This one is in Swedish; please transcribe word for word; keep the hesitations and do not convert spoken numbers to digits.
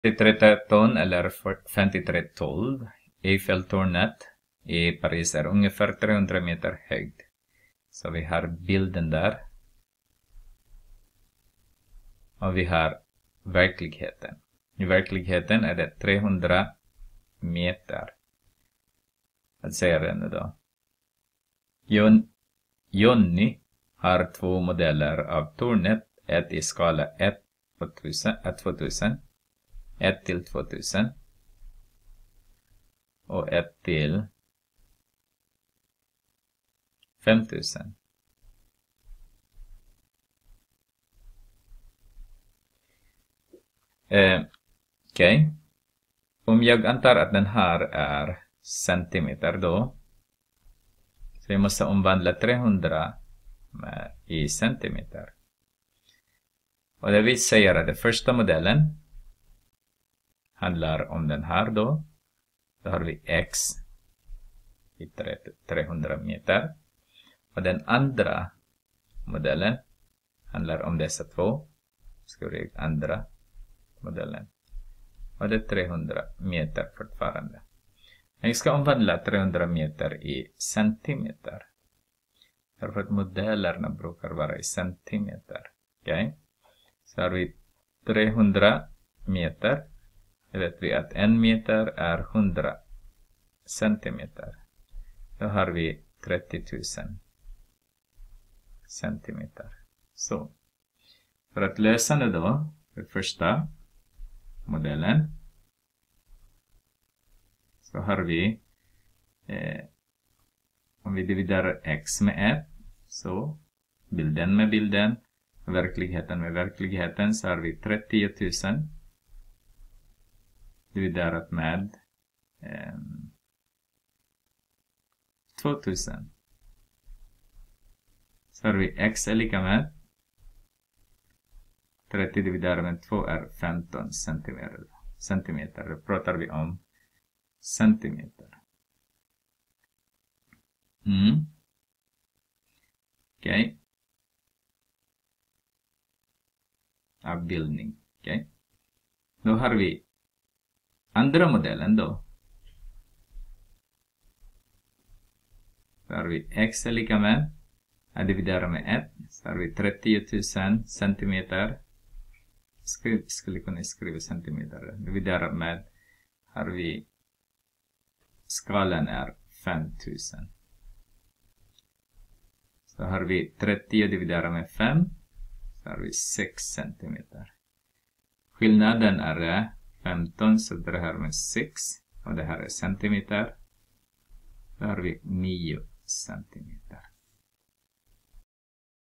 femtiotre tretton eller femtiotre tolv. Eiffeltornet i Paris är ungefär trehundra meter högt. Så vi har bilden där. Och vi har verkligheten. I verkligheten är det trehundra meter. Vad säger det nu då? Jon, Jonny har två modeller av tornet. Ett i skala ett till tvåtusen. ett till tvåtusen. Och ett till femtusen. Eh, Okej. Okay. Om jag antar att den här är centimeter då. Så vi måste omvandla trehundra med, i centimeter. Och det vi säger att den första modellen handlar om den här då. Då har vi x i trehundra meter. Och den andra modellen handlar om dessa två. Ska vi andra modellen. Och det är trehundra meter fortfarande. Jag ska omvandla trehundra meter i centimeter. Därför att modellerna brukar vara i centimeter. Okej. Okay. Så har vi trehundra meter. Då vet vi att en meter är hundra centimeter. Då har vi trettio tusen centimeter. Så. För att lösa det då. För första modellen. Så har vi. Eh, om vi dividerar x med ett. Så. Bilden med bilden. Verkligheten med verkligheten. Så har vi trettio tusen. Dividerat med eh, tvåtusen. Så har vi x är lika med trettio dividerat med två är femton centimeter. Centimeter. Då pratar vi om centimeter. Mm. Okej. Okay. Avbildning. Okej. Okay. Då har vi andra modellen då. Så har vi x är lika med. Jag dividerar med ett. Så har vi trettio tusen centimeter. Skriv, skulle kunna skriva centimeter. Dividerar med. Har vi. Skalan är fem tusen. Så har vi trettio dividerat med fem. Så har vi sex centimeter. Skillnaden är femton, så det här med sex. Och det här är centimeter. Då har vi nio centimeter.